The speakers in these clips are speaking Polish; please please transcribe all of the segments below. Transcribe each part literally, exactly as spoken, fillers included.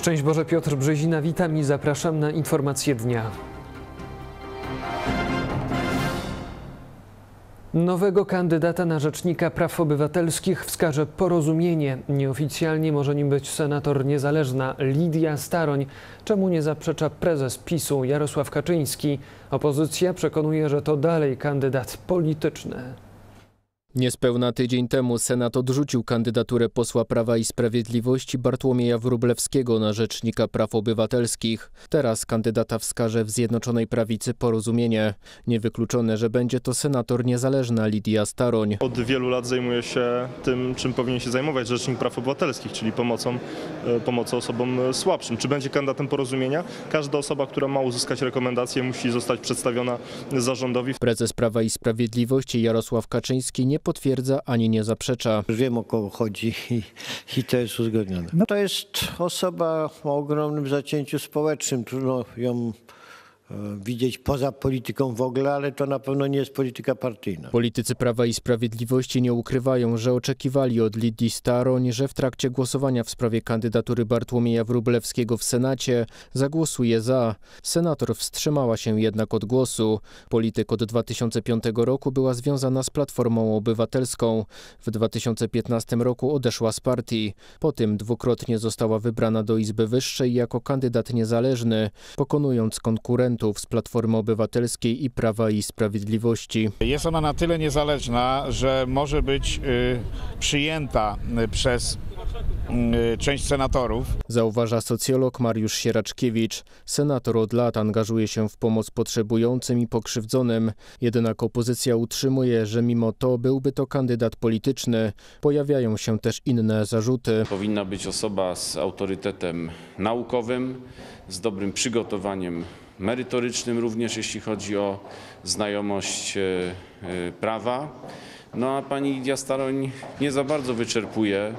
Szczęść Boże, Piotr Brzezina, witam i zapraszam na informacje dnia. Nowego kandydata na Rzecznika Praw Obywatelskich wskaże Porozumienie. Nieoficjalnie może nim być senator niezależna Lidia Staroń, czemu nie zaprzecza prezes PiSu Jarosław Kaczyński. Opozycja przekonuje, że to dalej kandydat polityczny. Niespełna tydzień temu Senat odrzucił kandydaturę posła Prawa i Sprawiedliwości Bartłomieja Wróblewskiego na Rzecznika Praw Obywatelskich. Teraz kandydata wskaże w Zjednoczonej Prawicy Porozumienie. Niewykluczone, że będzie to senator niezależna Lidia Staroń. Od wielu lat zajmuje się tym, czym powinien się zajmować Rzecznik Praw Obywatelskich, czyli pomocą, pomocą osobom słabszym. Czy będzie kandydatem Porozumienia? Każda osoba, która ma uzyskać rekomendację, musi zostać przedstawiona zarządowi. Prezes Prawa i Sprawiedliwości Jarosław Kaczyński nie potwierdza ani nie zaprzecza. Wiem, o kogo chodzi i, i to jest uzgodnione. No to jest osoba o ogromnym zacięciu społecznym. Trudno ją e, widzieć poza polityką w ogóle, ale to na pewno nie jest polityka partyjna. Politycy Prawa i Sprawiedliwości nie ukrywają, że oczekiwali od Lidii Staroń, że w trakcie głosowania w sprawie kandydatury Bartłomieja Wróblewskiego w Senacie zagłosuje za. Senator wstrzymała się jednak od głosu. Polityk od dwa tysiące piątego roku była związana z Platformą Obywatelską. W dwa tysiące piętnastym roku odeszła z partii. Po tym dwukrotnie została wybrana do Izby Wyższej jako kandydat niezależny, pokonując konkurentów z Platformy Obywatelskiej i Prawa i Sprawiedliwości. Jest ona na tyle niezależna, że może być y, przyjęta y, przez y, część senatorów. Zauważa socjolog Mariusz Sieraczkiewicz. Senator od lat angażuje się w pomoc potrzebującym i pokrzywdzonym. Jednak opozycja utrzymuje, że mimo to byłby to kandydat polityczny. Pojawiają się też inne zarzuty. Powinna być osoba z autorytetem naukowym, z dobrym przygotowaniem merytorycznym, również jeśli chodzi o znajomość prawa. No a pani Lidia Staroń nie za bardzo wyczerpuje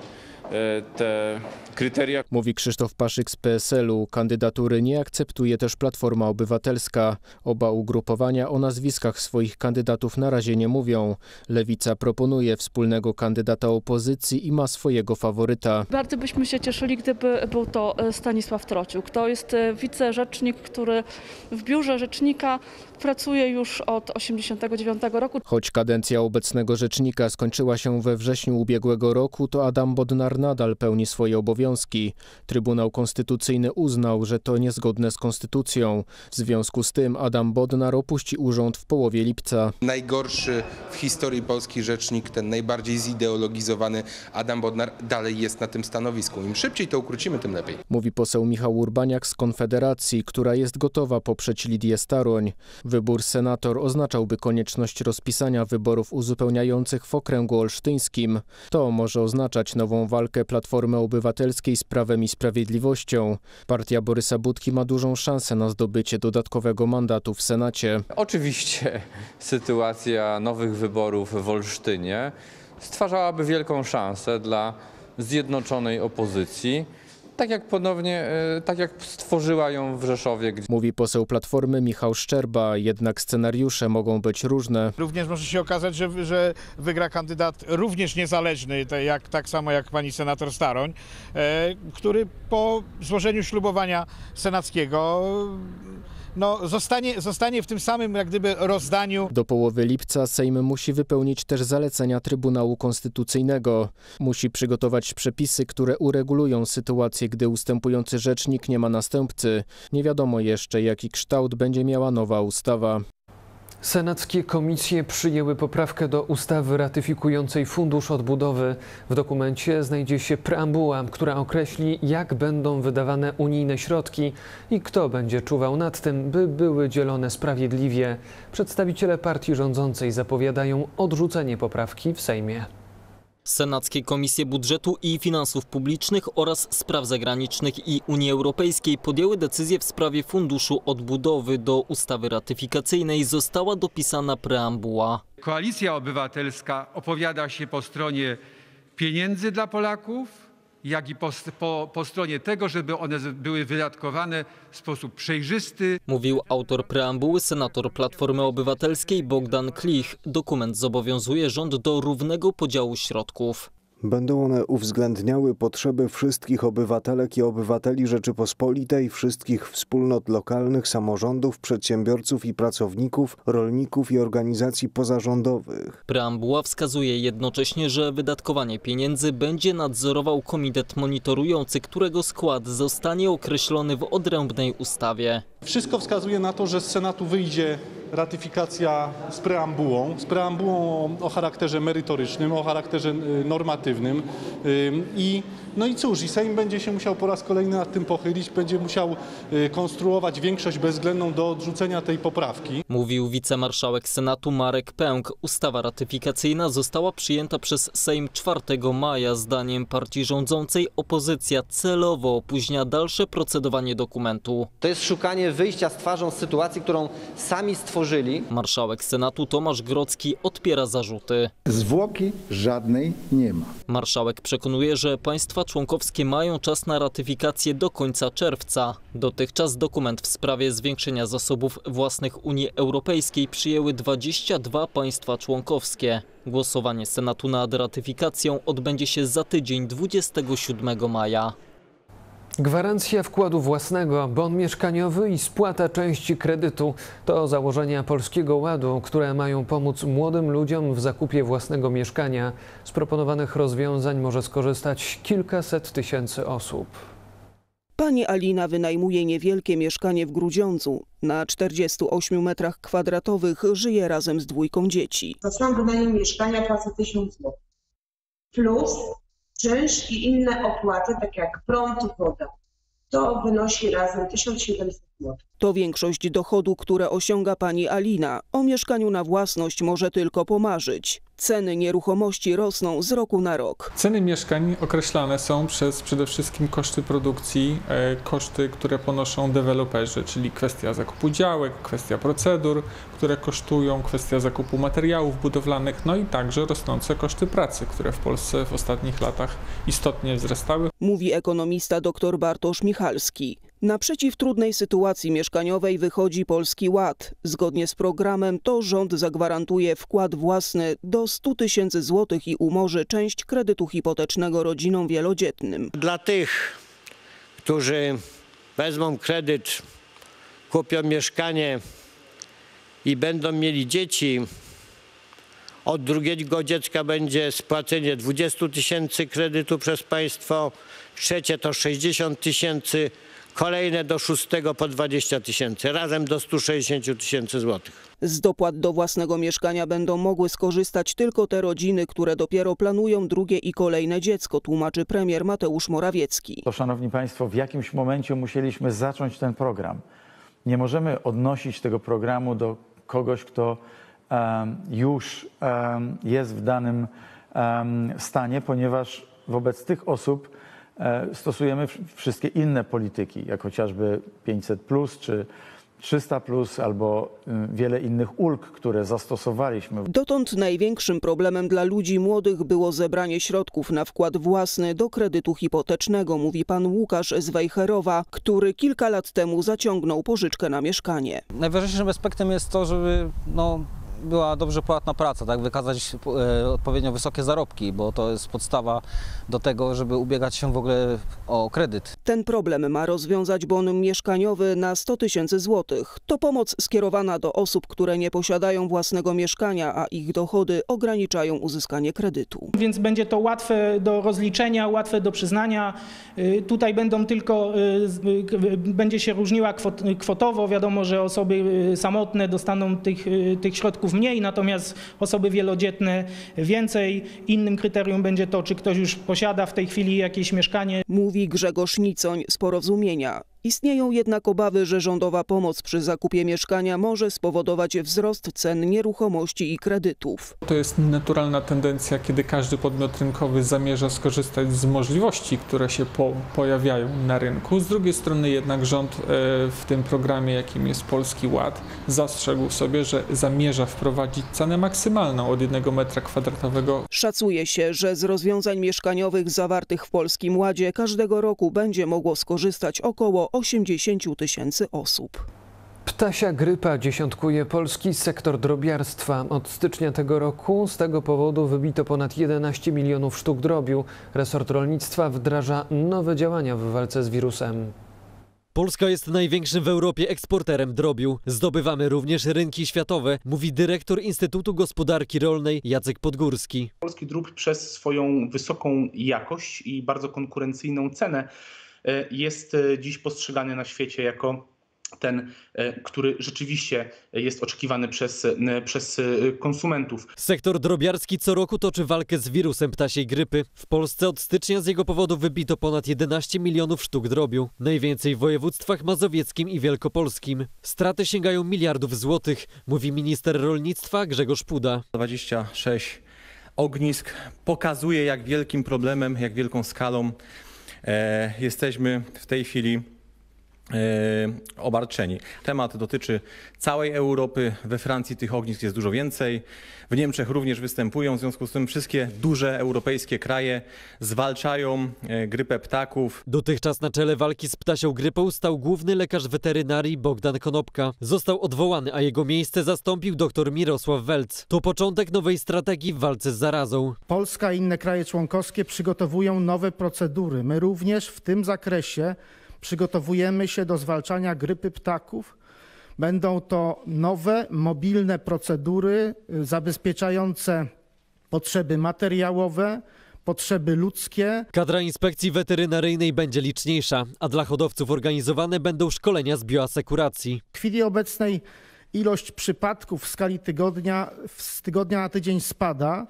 te kryteria. Mówi Krzysztof Paszyk z P S L u. Kandydatury nie akceptuje też Platforma Obywatelska. Oba ugrupowania o nazwiskach swoich kandydatów na razie nie mówią. Lewica proponuje wspólnego kandydata opozycji i ma swojego faworyta. Bardzo byśmy się cieszyli, gdyby był to Stanisław Trociuk. To jest wicerzecznik, który w biurze rzecznika pracuje już od osiemdziesiątego dziewiątego roku. Choć kadencja obecnego rzecznika skończyła się we wrześniu ubiegłego roku, to Adam Bodnar nadal pełni swoje obowiązki. Trybunał Konstytucyjny uznał, że to niezgodne z konstytucją. W związku z tym Adam Bodnar opuści urząd w połowie lipca. Najgorszy w historii polski rzecznik, ten najbardziej zideologizowany Adam Bodnar dalej jest na tym stanowisku. Im szybciej to ukrócimy, tym lepiej. Mówi poseł Michał Urbaniak z Konfederacji, która jest gotowa poprzeć Lidię Staroń. Wybór senator oznaczałby konieczność rozpisania wyborów uzupełniających w okręgu olsztyńskim. To może oznaczać nową walkę Platformy Obywatelskiej z Prawem i Sprawiedliwością. Partia Borysa Budki ma dużą szansę na zdobycie dodatkowego mandatu w Senacie. Oczywiście sytuacja nowych wyborów w Olsztynie stwarzałaby wielką szansę dla zjednoczonej opozycji. Tak jak ponownie, tak jak stworzyła ją w Rzeszowie. Mówi poseł Platformy Michał Szczerba, jednak scenariusze mogą być różne. Również może się okazać, że, że wygra kandydat również niezależny, jak, tak samo jak pani senator Staroń, e, który po złożeniu ślubowania senackiego no, zostanie, zostanie w tym samym jak gdyby rozdaniu. Do połowy lipca Sejm musi wypełnić też zalecenia Trybunału Konstytucyjnego. Musi przygotować przepisy, które uregulują sytuację, gdy ustępujący rzecznik nie ma następcy. Nie wiadomo jeszcze, jaki kształt będzie miała nowa ustawa. Senackie komisje przyjęły poprawkę do ustawy ratyfikującej Fundusz Odbudowy. W dokumencie znajdzie się preambuła, która określi, jak będą wydawane unijne środki i kto będzie czuwał nad tym, by były dzielone sprawiedliwie. Przedstawiciele partii rządzącej zapowiadają odrzucenie poprawki w Sejmie. Senackie Komisje Budżetu i Finansów Publicznych oraz Spraw Zagranicznych i Unii Europejskiej podjęły decyzję w sprawie Funduszu Odbudowy. Do ustawy ratyfikacyjnej została dopisana preambuła. Koalicja Obywatelska opowiada się po stronie pieniędzy dla Polaków, jak i po, po, po stronie tego, żeby one były wydatkowane w sposób przejrzysty. Mówił autor preambuły, senator Platformy Obywatelskiej Bogdan Klich. Dokument zobowiązuje rząd do równego podziału środków. Będą one uwzględniały potrzeby wszystkich obywatelek i obywateli Rzeczypospolitej, wszystkich wspólnot lokalnych, samorządów, przedsiębiorców i pracowników, rolników i organizacji pozarządowych. Preambuła wskazuje jednocześnie, że wydatkowanie pieniędzy będzie nadzorował komitet monitorujący, którego skład zostanie określony w odrębnej ustawie. Wszystko wskazuje na to, że z Senatu wyjdzie ratyfikacja z preambułą, z preambułą o charakterze merytorycznym, o charakterze normatywnym i no i cóż, i Sejm będzie się musiał po raz kolejny nad tym pochylić, będzie musiał konstruować większość bezwzględną do odrzucenia tej poprawki. Mówił wicemarszałek Senatu Marek Pęk. Ustawa ratyfikacyjna została przyjęta przez Sejm czwartego maja. Zdaniem partii rządzącej opozycja celowo opóźnia dalsze procedowanie dokumentu. To jest szukanie wyjścia z twarzą z sytuacji, którą sami stworzyli. Marszałek Senatu Tomasz Grodzki odpiera zarzuty. Zwłoki żadnej nie ma. Marszałek przekonuje, że państwa członkowskie mają czas na ratyfikację do końca czerwca. Dotychczas dokument w sprawie zwiększenia zasobów własnych Unii Europejskiej przyjęły dwadzieścia dwa państwa członkowskie. Głosowanie Senatu nad ratyfikacją odbędzie się za tydzień, dwudziestego siódmego maja. Gwarancja wkładu własnego, bon mieszkaniowy i spłata części kredytu to założenia Polskiego Ładu, które mają pomóc młodym ludziom w zakupie własnego mieszkania. Z proponowanych rozwiązań może skorzystać kilkaset tysięcy osób. Pani Alina wynajmuje niewielkie mieszkanie w Grudziądzu. Na czterdziestu ośmiu metrach kwadratowych żyje razem z dwójką dzieci. Za sam wynajem mieszkania płacę tysiąc złotych. Plus czynsz i inne opłaty, takie jak prąd i woda. To wynosi razem tysiąc siedemset złotych. To większość dochodu, które osiąga pani Alina. O mieszkaniu na własność może tylko pomarzyć. Ceny nieruchomości rosną z roku na rok. Ceny mieszkań określane są przez przede wszystkim koszty produkcji, e, koszty, które ponoszą deweloperzy, czyli kwestia zakupu działek, kwestia procedur, które kosztują, kwestia zakupu materiałów budowlanych, no i także rosnące koszty pracy, które w Polsce w ostatnich latach istotnie wzrastały. Mówi ekonomista dr Bartosz Michalski. Naprzeciw trudnej sytuacji mieszkaniowej wychodzi Polski Ład. Zgodnie z programem to rząd zagwarantuje wkład własny do stu tysięcy złotych i umorzy część kredytu hipotecznego rodzinom wielodzietnym. Dla tych, którzy wezmą kredyt, kupią mieszkanie i będą mieli dzieci, od drugiego dziecka będzie spłacenie dwadzieścia tysięcy kredytu przez państwo, trzecie to sześćdziesiąt tysięcy, kolejne do szóstego po dwadzieścia tysięcy, razem do stu sześćdziesięciu tysięcy złotych. Z dopłat do własnego mieszkania będą mogły skorzystać tylko te rodziny, które dopiero planują drugie i kolejne dziecko, tłumaczy premier Mateusz Morawiecki. To, szanowni państwo, w jakimś momencie musieliśmy zacząć ten program. Nie możemy odnosić tego programu do kogoś, kto um, już um, jest w danym um, stanie, ponieważ wobec tych osób stosujemy wszystkie inne polityki, jak chociażby pięćset plus czy trzysta plus albo wiele innych ulg, które zastosowaliśmy. Dotąd największym problemem dla ludzi młodych było zebranie środków na wkład własny do kredytu hipotecznego, mówi pan Łukasz z Wejherowa, który kilka lat temu zaciągnął pożyczkę na mieszkanie. Najważniejszym aspektem jest to, żeby no, była dobrze płatna praca, tak, wykazać e, odpowiednio wysokie zarobki, bo to jest podstawa do tego, żeby ubiegać się w ogóle o kredyt. Ten problem ma rozwiązać bon mieszkaniowy na sto tysięcy złotych. To pomoc skierowana do osób, które nie posiadają własnego mieszkania, a ich dochody ograniczają uzyskanie kredytu. Więc będzie to łatwe do rozliczenia, łatwe do przyznania. Tutaj będą tylko, będzie się różniła kwotowo. Wiadomo, że osoby samotne dostaną tych, tych środków mniej, natomiast osoby wielodzietne więcej. Innym kryterium będzie to, czy ktoś już posiada w tej chwili jakieś mieszkanie. Mówi Grzegorz Nicoń z Porozumienia. Istnieją jednak obawy, że rządowa pomoc przy zakupie mieszkania może spowodować wzrost cen nieruchomości i kredytów. To jest naturalna tendencja, kiedy każdy podmiot rynkowy zamierza skorzystać z możliwości, które się po, pojawiają na rynku. Z drugiej strony jednak rząd w tym programie, jakim jest Polski Ład, zastrzegł sobie, że zamierza wprowadzić cenę maksymalną od jednego metra kwadratowego. Szacuje się, że z rozwiązań mieszkaniowych zawartych w Polskim Ładzie każdego roku będzie mogło skorzystać około osiemdziesiąt tysięcy osób. Ptasia grypa dziesiątkuje polski sektor drobiarstwa. Od stycznia tego roku z tego powodu wybito ponad jedenaście milionów sztuk drobiu. Resort rolnictwa wdraża nowe działania w walce z wirusem. Polska jest największym w Europie eksporterem drobiu. Zdobywamy również rynki światowe, mówi dyrektor Instytutu Gospodarki Rolnej Jacek Podgórski. Polski drób przez swoją wysoką jakość i bardzo konkurencyjną cenę jest dziś postrzegany na świecie jako ten, który rzeczywiście jest oczekiwany przez, przez konsumentów. Sektor drobiarski co roku toczy walkę z wirusem ptasiej grypy. W Polsce od stycznia z jego powodu wybito ponad jedenaście milionów sztuk drobiu. Najwięcej w województwach mazowieckim i wielkopolskim. Straty sięgają miliardów złotych, mówi minister rolnictwa Grzegorz Puda. dwadzieścia sześć ognisk pokazuje, jak wielkim problemem, jak wielką skalą e, jesteśmy w tej chwili obarczeni. Temat dotyczy całej Europy. We Francji tych ognisk jest dużo więcej. W Niemczech również występują. W związku z tym wszystkie duże europejskie kraje zwalczają grypę ptaków. Dotychczas na czele walki z ptasią grypą stał główny lekarz weterynarii Bogdan Konopka. Został odwołany, a jego miejsce zastąpił dr Mirosław Welc. To początek nowej strategii w walce z zarazą. Polska i inne kraje członkowskie przygotowują nowe procedury. My również w tym zakresie przygotowujemy się do zwalczania grypy ptaków. Będą to nowe, mobilne procedury zabezpieczające potrzeby materiałowe, potrzeby ludzkie. Kadra inspekcji weterynaryjnej będzie liczniejsza, a dla hodowców organizowane będą szkolenia z bioasekuracji. W chwili obecnej ilość przypadków w skali tygodnia, z tygodnia na tydzień spada.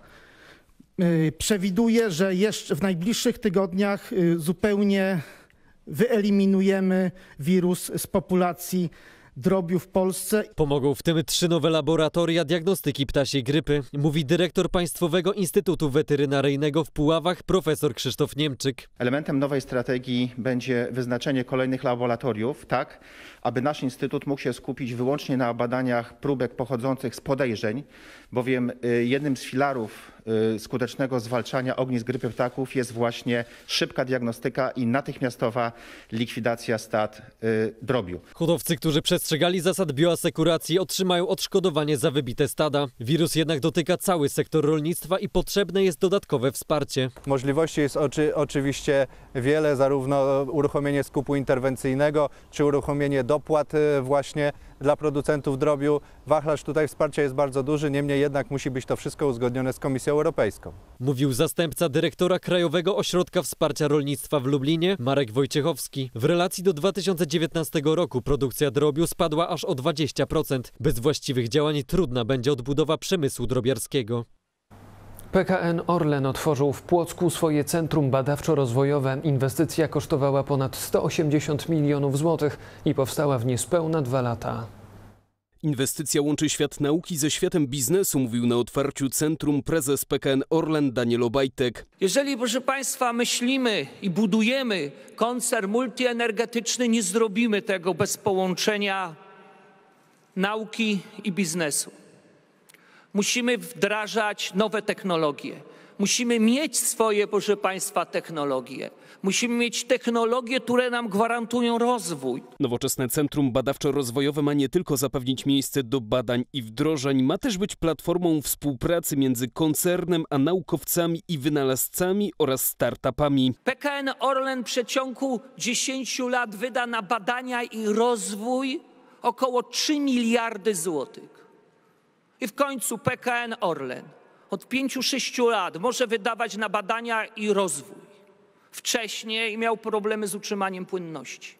Przewiduję, że jeszcze w najbliższych tygodniach zupełnie wyeliminujemy wirus z populacji drobiu w Polsce. Pomogą w tym trzy nowe laboratoria diagnostyki ptasiej grypy, mówi dyrektor Państwowego Instytutu Weterynaryjnego w Puławach profesor Krzysztof Niemczyk. Elementem nowej strategii będzie wyznaczenie kolejnych laboratoriów, tak aby nasz instytut mógł się skupić wyłącznie na badaniach próbek pochodzących z podejrzeń, bowiem jednym z filarów skutecznego zwalczania ognisk grypy ptaków jest właśnie szybka diagnostyka i natychmiastowa likwidacja stad drobiu. Hodowcy, którzy przestrzegali zasad bioasekuracji, otrzymają odszkodowanie za wybite stada. Wirus jednak dotyka cały sektor rolnictwa i potrzebne jest dodatkowe wsparcie. Możliwości jest oczy, oczywiście wiele, zarówno uruchomienie skupu interwencyjnego, czy uruchomienie dopłat właśnie dla producentów drobiu. Wachlarz tutaj wsparcia jest bardzo duży, niemniej jednak musi być to wszystko uzgodnione z Komisją Europejską. Mówił zastępca dyrektora Krajowego Ośrodka Wsparcia Rolnictwa w Lublinie, Marek Wojciechowski. W relacji do dwa tysiące dziewiętnastego roku produkcja drobiu spadła aż o dwadzieścia procent. Bez właściwych działań trudna będzie odbudowa przemysłu drobiarskiego. P K N Orlen otworzył w Płocku swoje centrum badawczo-rozwojowe. Inwestycja kosztowała ponad sto osiemdziesiąt milionów złotych i powstała w niespełna dwa lata. Inwestycja łączy świat nauki ze światem biznesu, mówił na otwarciu centrum prezes P K N Orlen Daniel Obajtek. Jeżeli, proszę Państwa, myślimy i budujemy koncern multienergetyczny, nie zrobimy tego bez połączenia nauki i biznesu. Musimy wdrażać nowe technologie. Musimy mieć swoje, proszę Państwa, technologie. Musimy mieć technologie, które nam gwarantują rozwój. Nowoczesne Centrum Badawczo-Rozwojowe ma nie tylko zapewnić miejsce do badań i wdrożeń, ma też być platformą współpracy między koncernem a naukowcami i wynalazcami oraz startupami. P K N Orlen w przeciągu dziesięciu lat wyda na badania i rozwój około trzy miliardy złotych. I w końcu P K N Orlen od pięciu, sześciu lat może wydawać na badania i rozwój. Wcześniej miał problemy z utrzymaniem płynności.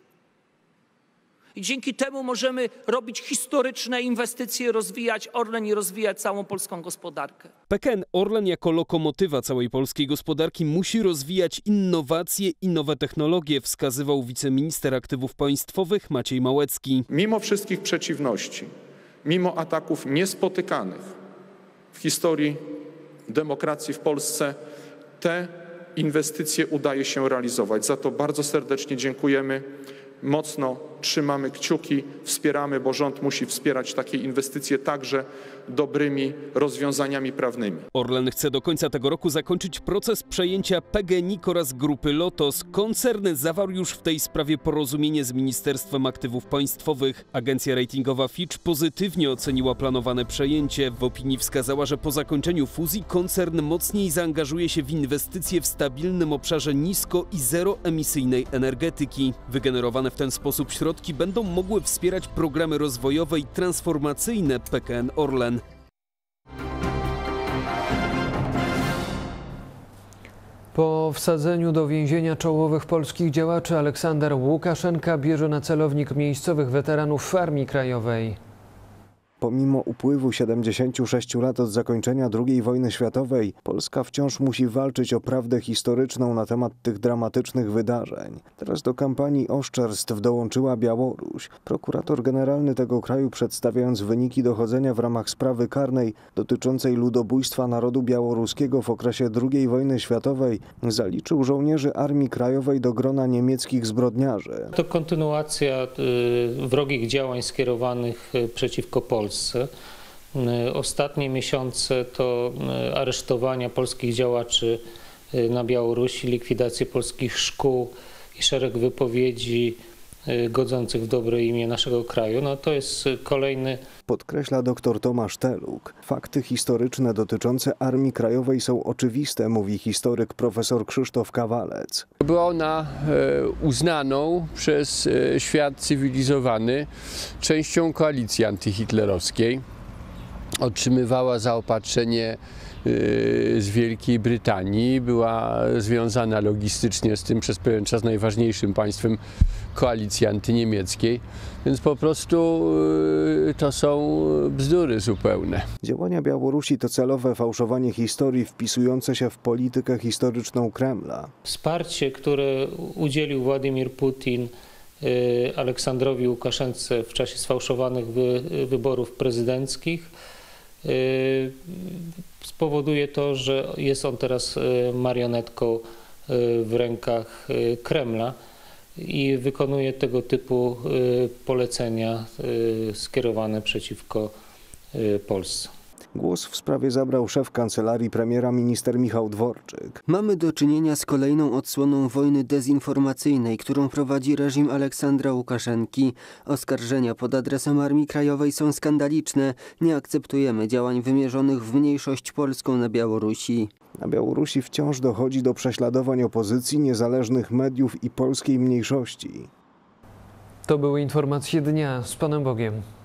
I dzięki temu możemy robić historyczne inwestycje, rozwijać Orlen i rozwijać całą polską gospodarkę. P K N Orlen jako lokomotywa całej polskiej gospodarki musi rozwijać innowacje i nowe technologie, wskazywał wiceminister aktywów państwowych Maciej Małecki. Mimo wszystkich przeciwności, mimo ataków niespotykanych w historii demokracji w Polsce, te inwestycje udaje się realizować. Za to bardzo serdecznie dziękujemy. Mocno trzymamy kciuki, wspieramy, bo rząd musi wspierać takie inwestycje także dobrymi rozwiązaniami prawnymi. Orlen chce do końca tego roku zakończyć proces przejęcia P G N I K oraz grupy Lotos. Koncern zawarł już w tej sprawie porozumienie z Ministerstwem Aktywów Państwowych. Agencja ratingowa Fitch pozytywnie oceniła planowane przejęcie. W opinii wskazała, że po zakończeniu fuzji koncern mocniej zaangażuje się w inwestycje w stabilnym obszarze nisko- i zeroemisyjnej energetyki. Wygenerowane w ten sposób środki będą mogły wspierać programy rozwojowe i transformacyjne P K N Orlen. Po wsadzeniu do więzienia czołowych polskich działaczy Aleksander Łukaszenka bierze na celownik miejscowych weteranów Armii Krajowej. Pomimo upływu siedemdziesięciu sześciu lat od zakończenia drugiej wojny światowej, Polska wciąż musi walczyć o prawdę historyczną na temat tych dramatycznych wydarzeń. Teraz do kampanii oszczerstw dołączyła Białoruś. Prokurator generalny tego kraju, przedstawiając wyniki dochodzenia w ramach sprawy karnej dotyczącej ludobójstwa narodu białoruskiego w okresie drugiej wojny światowej, zaliczył żołnierzy Armii Krajowej do grona niemieckich zbrodniarzy. To kontynuacja y, wrogich działań skierowanych y, przeciwko Polsce. Ostatnie miesiące to aresztowania polskich działaczy na Białorusi, likwidację polskich szkół i szereg wypowiedzi godzących w dobre imię naszego kraju. No to jest kolejny... Podkreśla dr Tomasz Teluk. Fakty historyczne dotyczące Armii Krajowej są oczywiste, mówi historyk profesor Krzysztof Kawalec. Była ona uznaną przez świat cywilizowany częścią koalicji antyhitlerowskiej. Otrzymywała zaopatrzenie z Wielkiej Brytanii, była związana logistycznie z tym przez pewien czas najważniejszym państwem koalicji antyniemieckiej, więc po prostu to są bzdury zupełne. Działania Białorusi to celowe fałszowanie historii wpisujące się w politykę historyczną Kremla. Wsparcie, które udzielił Władimir Putin Aleksandrowi Łukaszence w czasie sfałszowanych wy, wyborów prezydenckich, spowoduje to, że jest on teraz marionetką w rękach Kremla i wykonuje tego typu polecenia skierowane przeciwko Polsce. Głos w sprawie zabrał szef kancelarii premiera minister Michał Dworczyk. Mamy do czynienia z kolejną odsłoną wojny dezinformacyjnej, którą prowadzi reżim Aleksandra Łukaszenki. Oskarżenia pod adresem Armii Krajowej są skandaliczne. Nie akceptujemy działań wymierzonych w mniejszość polską na Białorusi. Na Białorusi wciąż dochodzi do prześladowań opozycji, niezależnych mediów i polskiej mniejszości. To były informacje dnia. Z Panem Bogiem.